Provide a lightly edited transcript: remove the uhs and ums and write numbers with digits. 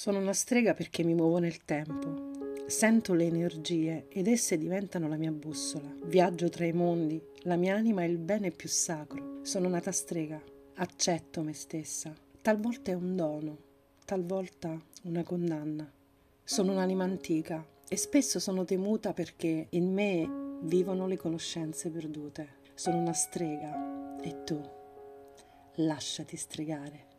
Sono una strega perché mi muovo nel tempo. Sento le energie ed esse diventano la mia bussola. Viaggio tra i mondi, la mia anima è il bene più sacro. Sono nata strega, accetto me stessa. Talvolta è un dono, talvolta una condanna. Sono un'anima antica e spesso sono temuta perché in me vivono le conoscenze perdute. Sono una strega e tu lasciati stregare.